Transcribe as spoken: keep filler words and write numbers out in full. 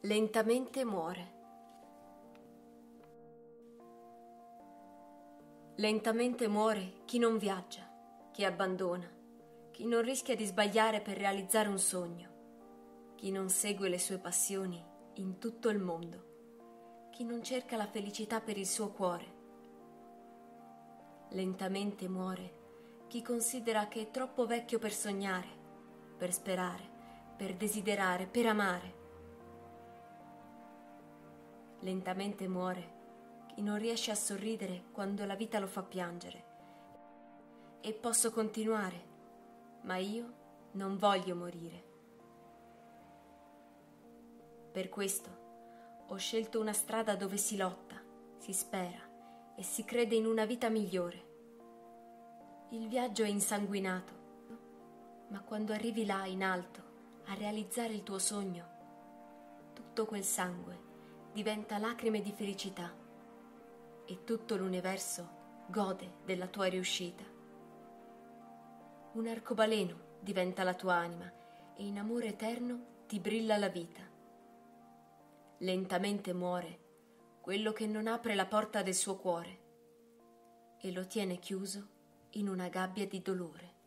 Lentamente muore. Lentamente muore chi non viaggia, chi abbandona, chi non rischia di sbagliare per realizzare un sogno, chi non segue le sue passioni in tutto il mondo, chi non cerca la felicità per il suo cuore. Lentamente muore chi considera che è troppo vecchio per sognare, per sperare, per desiderare, per amare. Lentamente muore chi non riesce a sorridere quando la vita lo fa piangere. E posso continuare, ma io non voglio morire. Per questo ho scelto una strada dove si lotta, si spera e si crede in una vita migliore. Il viaggio è insanguinato, ma quando arrivi là in alto a realizzare il tuo sogno, tutto quel sangue diventa lacrime di felicità e tutto l'universo gode della tua riuscita. Un arcobaleno diventa la tua anima e in amore eterno ti brilla la vita. Lentamente muore quello che non apre la porta del suo cuore e lo tiene chiuso in una gabbia di dolore.